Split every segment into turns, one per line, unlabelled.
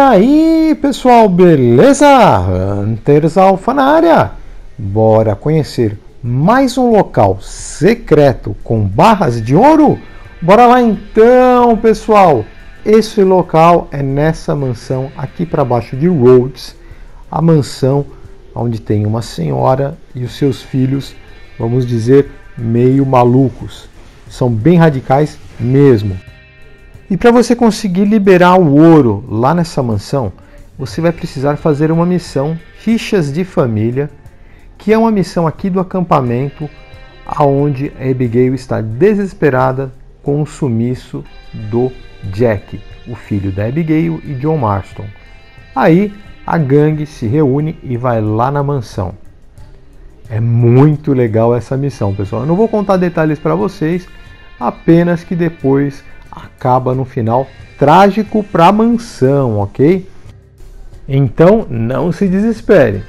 aí, pessoal, beleza? Hunters Alpha na área. Bora conhecer mais um local secreto com barras de ouro? Bora lá então, pessoal. Esse local é nessa mansão aqui para baixo de Rhodes, a mansão onde tem uma senhora e os seus filhos, vamos dizer, meio malucos. São bem radicais mesmo. E para você conseguir liberar o ouro lá nessa mansão, você vai precisar fazer uma missão Rixas de Família, que é uma missão aqui do acampamento, aonde a Abigail está desesperada com o sumiço do Jack, o filho da Abigail e John Marston. Aí a gangue se reúne e vai lá na mansão. É muito legal essa missão, pessoal. Eu não vou contar detalhes para vocês, apenas que depois acaba no final trágico para a mansão, ok? Então não se desespere.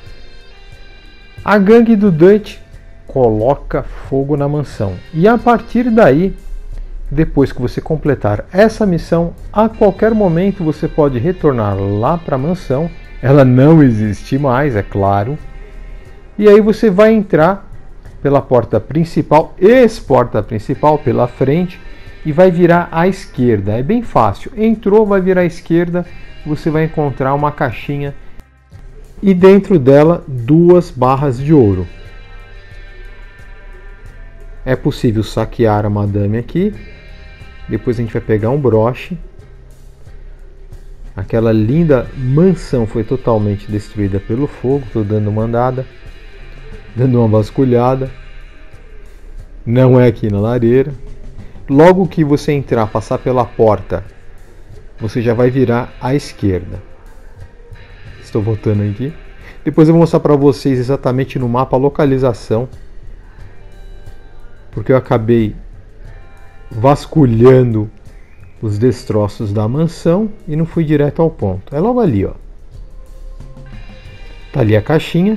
A gangue do Dutch coloca fogo na mansão e a partir daí, depois que você completar essa missão, a qualquer momento você pode retornar lá para a mansão. Ela não existe mais, é claro. E aí você vai entrar pela porta principal, ex-porta principal, pela frente, e vai virar à esquerda. É bem fácil. Entrou, vai virar à esquerda, você vai encontrar uma caixinha e dentro dela 2 barras de ouro. É possível saquear a madame aqui. Depois a gente vai pegar um broche. Aquela linda mansão foi totalmente destruída pelo fogo. Estou dando uma andada, dando uma vasculhada. Não é aqui na lareira. Logo que você entrar, passar pela porta, você já vai virar à esquerda. Estou voltando aqui. Depois eu vou mostrar para vocês exatamente no mapa a localização, porque eu acabei vasculhando os destroços da mansão e não fui direto ao ponto. É logo ali, ó. Tá ali a caixinha.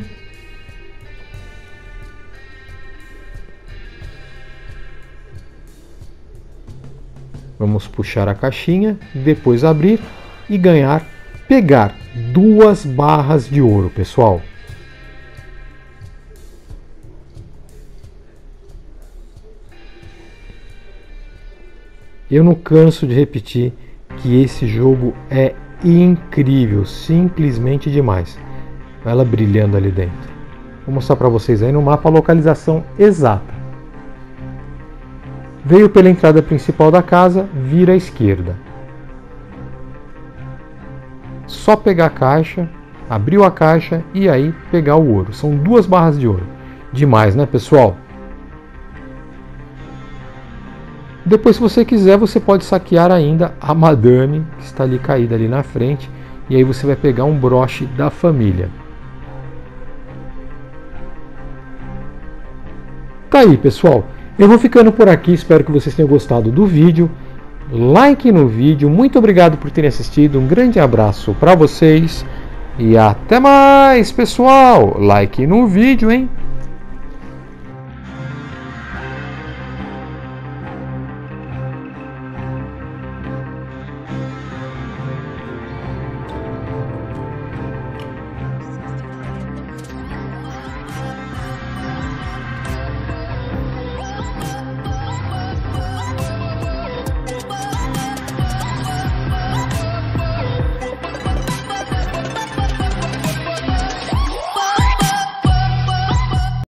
Vamos puxar a caixinha, depois abrir e pegar 2 barras de ouro, pessoal. Eu não canso de repetir que esse jogo é incrível, simplesmente demais. Olha ela brilhando ali dentro. Vou mostrar para vocês aí no mapa a localização exata. Veio pela entrada principal da casa, vira à esquerda. Só pegar a caixa, abriu a caixa e aí pegar o ouro. São 2 barras de ouro. Demais, né, pessoal? Depois, se você quiser, você pode saquear ainda a madame, que está ali caída ali na frente. E aí você vai pegar um broche da família. Tá aí, pessoal. Eu vou ficando por aqui, espero que vocês tenham gostado do vídeo. Like no vídeo, muito obrigado por terem assistido, um grande abraço para vocês e até mais, pessoal. Like no vídeo, hein?